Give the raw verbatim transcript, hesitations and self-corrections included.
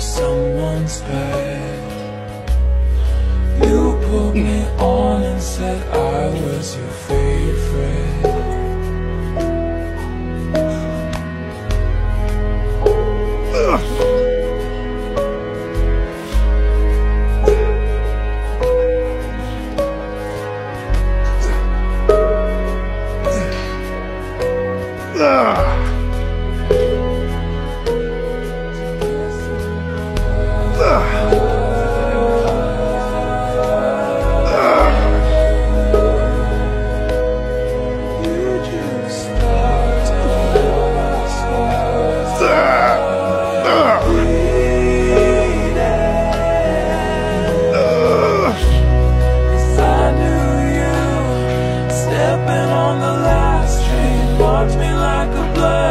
someone's bed. You put me on and said I was your favorite. Stepping on the last train marked me like a blood.